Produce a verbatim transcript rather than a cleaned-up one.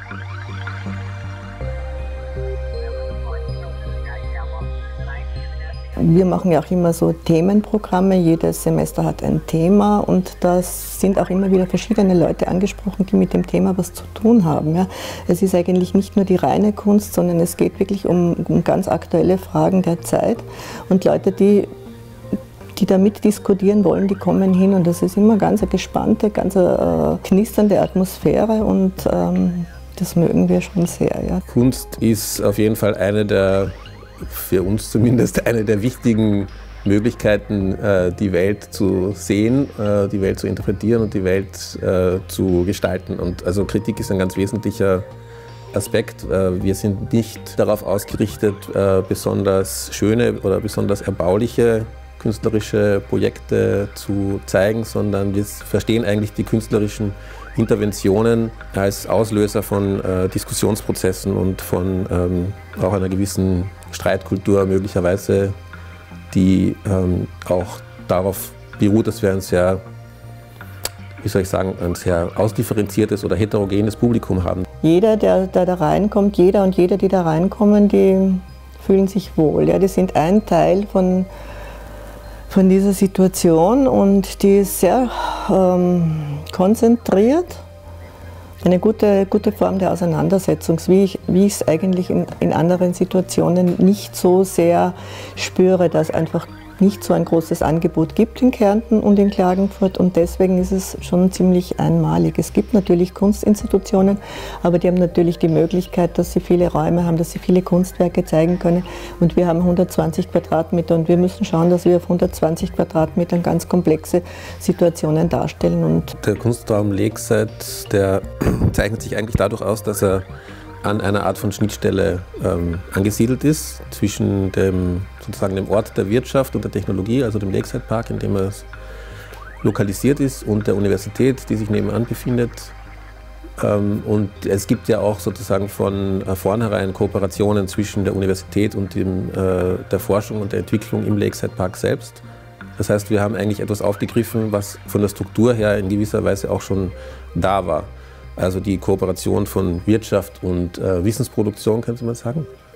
Wir machen ja auch immer so Themenprogramme, jedes Semester hat ein Thema und da sind auch immer wieder verschiedene Leute angesprochen, die mit dem Thema was zu tun haben. Ja. Es ist eigentlich nicht nur die reine Kunst, sondern es geht wirklich um, um ganz aktuelle Fragen der Zeit und Leute, die, die da mitdiskutieren wollen, die kommen hin und das ist immer ganz eine gespannte, ganz eine, äh, knisternde Atmosphäre und ähm, das mögen wir schon sehr. Ja. Kunst ist auf jeden Fall eine der für uns zumindest eine der wichtigen Möglichkeiten, die Welt zu sehen, die Welt zu interpretieren und die Welt zu gestalten. Und also Kritik ist ein ganz wesentlicher Aspekt. Wir sind nicht darauf ausgerichtet, besonders schöne oder besonders erbauliche künstlerische Projekte zu zeigen, sondern wir verstehen eigentlich die künstlerischen Interventionen als Auslöser von äh, Diskussionsprozessen und von ähm, auch einer gewissen Streitkultur möglicherweise, die ähm, auch darauf beruht, dass wir ein sehr, wie soll ich sagen, ein sehr ausdifferenziertes oder heterogenes Publikum haben. Jeder, der, der da reinkommt, jeder und jede, die da reinkommen, die fühlen sich wohl. Ja? Die sind ein Teil von von dieser Situation und die ist sehr ähm, konzentriert. Eine gute, gute Form der Auseinandersetzung, wie ich, wie ich es eigentlich in, in anderen Situationen nicht so sehr spüre, dass einfach nicht so ein großes Angebot gibt in Kärnten und in Klagenfurt und deswegen ist es schon ziemlich einmalig. Es gibt natürlich Kunstinstitutionen, aber die haben natürlich die Möglichkeit, dass sie viele Räume haben, dass sie viele Kunstwerke zeigen können und wir haben hundertzwanzig Quadratmeter und wir müssen schauen, dass wir auf hundertzwanzig Quadratmetern ganz komplexe Situationen darstellen. Und der Kunstraum Lakeside, der zeichnet sich eigentlich dadurch aus, dass er an einer Art von Schnittstelle ähm, angesiedelt ist, zwischen dem, sozusagen dem Ort der Wirtschaft und der Technologie, also dem Lakeside Park, in dem er lokalisiert ist, und der Universität, die sich nebenan befindet. Ähm, und es gibt ja auch sozusagen von äh, vornherein Kooperationen zwischen der Universität und dem, äh, der Forschung und der Entwicklung im Lakeside Park selbst. Das heißt, wir haben eigentlich etwas aufgegriffen, was von der Struktur her in gewisser Weise auch schon da war. Also die Kooperation von Wirtschaft und äh, Wissensproduktion, könnte man sagen.